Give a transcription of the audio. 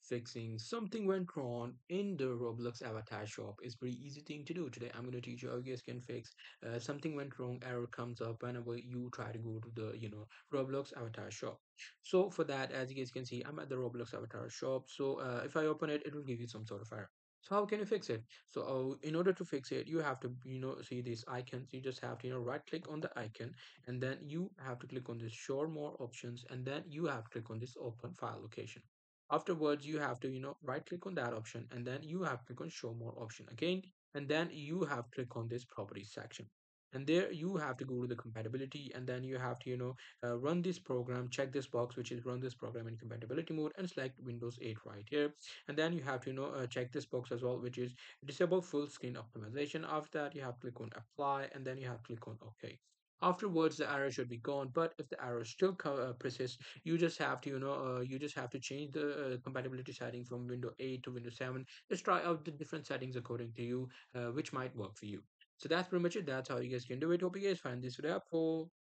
fixing something went wrong in the Roblox Avatar Shop is pretty easy thing to do. Today, I'm going to teach you how you guys can fix something went wrong. Error comes up whenever you try to go to the Roblox Avatar Shop. So for that, as you guys can see, I'm at the Roblox Avatar Shop. So if I open it, it will give you some sort of error. So how can you fix it? So in order to fix it, you have to see these icons. You just have to right click on the icon, and then you have to click on this show more options, and then you have to click on this open file location. Afterwards, you have to right click on that option, and then you have to click on show more option again, and then you have to click on this properties section. And there you have to go to the compatibility, and then you have to run this program, check this box which is run this program in compatibility mode, and select Windows 8 right here. And then you have to check this box as well, which is disable full screen optimization. After that, you have to click on apply, and then you have to click on OK. Afterwards, the error should be gone. But if the error still persists, you just have to you just have to change the compatibility setting from Windows 8 to Windows 7. Just try out the different settings according to you, which might work for you. So that's pretty much it. That's how you guys can do it. Hope you guys find this video helpful.